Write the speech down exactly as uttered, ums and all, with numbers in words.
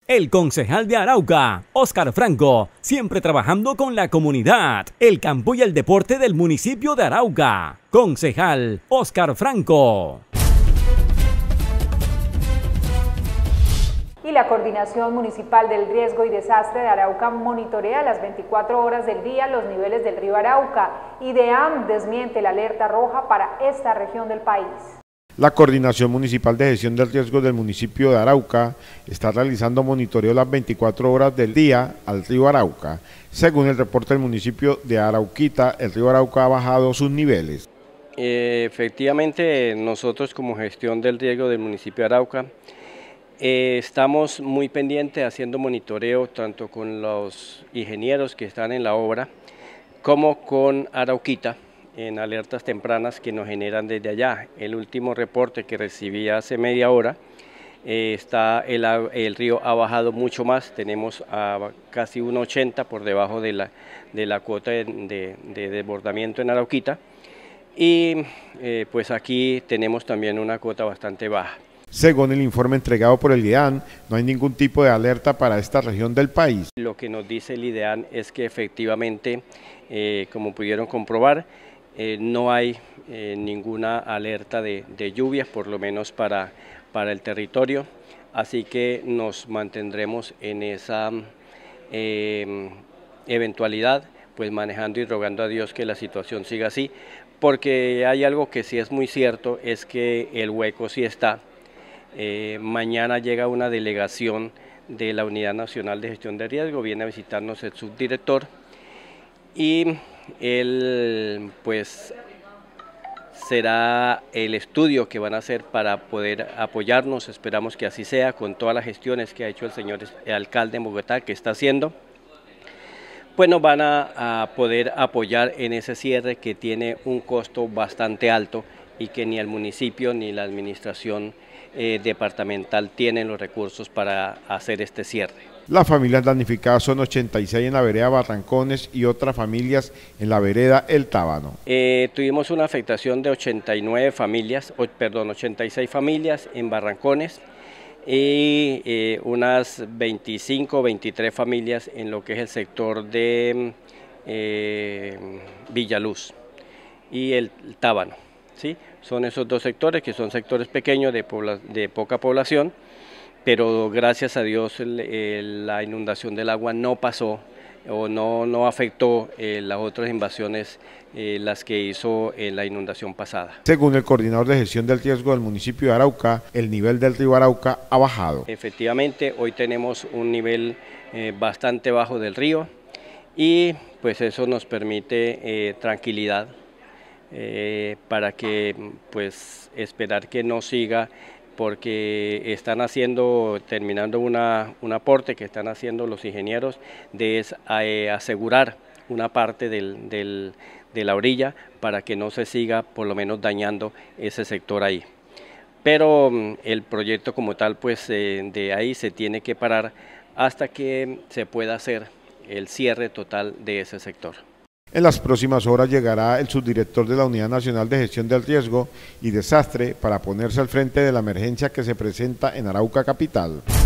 El concejal de Arauca, Óscar Franco, siempre trabajando con la comunidad, el campo y el deporte del municipio de Arauca. Concejal Óscar Franco. Y la Coordinación Municipal del Riesgo y Desastre de Arauca monitorea las veinticuatro horas del día los niveles del río Arauca. IDEAM desmiente la alerta roja para esta región del país. La Coordinación Municipal de Gestión del Riesgo del municipio de Arauca está realizando monitoreo las veinticuatro horas del día al río Arauca. Según el reporte del municipio de Arauquita, el río Arauca ha bajado sus niveles. Eh, efectivamente, nosotros como gestión del riesgo del municipio de Arauca eh, estamos muy pendientes haciendo monitoreo tanto con los ingenieros que están en la obra como con Arauquita, en alertas tempranas que nos generan desde allá. El último reporte que recibí hace media hora, eh, está el, el río ha bajado mucho más, tenemos a casi un ochenta por debajo de la, de la cuota de, de, de desbordamiento en Arauquita, y eh, pues aquí tenemos también una cuota bastante baja. Según el informe entregado por el IDEAM, no hay ningún tipo de alerta para esta región del país. Lo que nos dice el IDEAM es que efectivamente, eh, como pudieron comprobar, Eh, no hay eh, ninguna alerta de, de lluvias, por lo menos para, para el territorio, así que nos mantendremos en esa eh, eventualidad, pues manejando y rogando a Dios que la situación siga así, porque hay algo que sí es muy cierto, es que el hueco sí está. Eh, mañana llega una delegación de la Unidad Nacional de Gestión de Riesgo, viene a visitarnos el subdirector, y él pues será el estudio que van a hacer para poder apoyarnos. Esperamos que así sea, con todas las gestiones que ha hecho el señor alcalde en Bogotá, que está haciendo, pues nos van a, a poder apoyar en ese cierre que tiene un costo bastante alto y que ni el municipio ni la administración eh, departamental tienen los recursos para hacer este cierre. Las familias damnificadas son ochenta y seis en la vereda Barrancones y otras familias en la vereda El Tábano. Eh, tuvimos una afectación de ochenta y nueve familias, o, perdón, ochenta y seis familias en Barrancones y eh, unas veinticinco, veintitrés familias en lo que es el sector de eh, Villaluz y el Tábano, ¿sí? Son esos dos sectores que son sectores pequeños de, pobla de poca población, pero gracias a Dios el, el, la inundación del agua no pasó o no, no afectó eh, las otras invasiones, eh, las que hizo eh, la inundación pasada. Según el coordinador de gestión del riesgo del municipio de Arauca, el nivel del río Arauca ha bajado. Efectivamente, hoy tenemos un nivel eh, bastante bajo del río y pues eso nos permite eh, tranquilidad eh, para que pues esperar que no siga, porque están haciendo, terminando una, un aporte que están haciendo los ingenieros de es, eh, asegurar una parte del, del, de la orilla para que no se siga por lo menos dañando ese sector ahí. Pero el proyecto como tal, pues eh, de ahí se tiene que parar hasta que se pueda hacer el cierre total de ese sector. En las próximas horas llegará el subdirector de la Unidad Nacional de Gestión del Riesgo y Desastre para ponerse al frente de la emergencia que se presenta en Arauca Capital.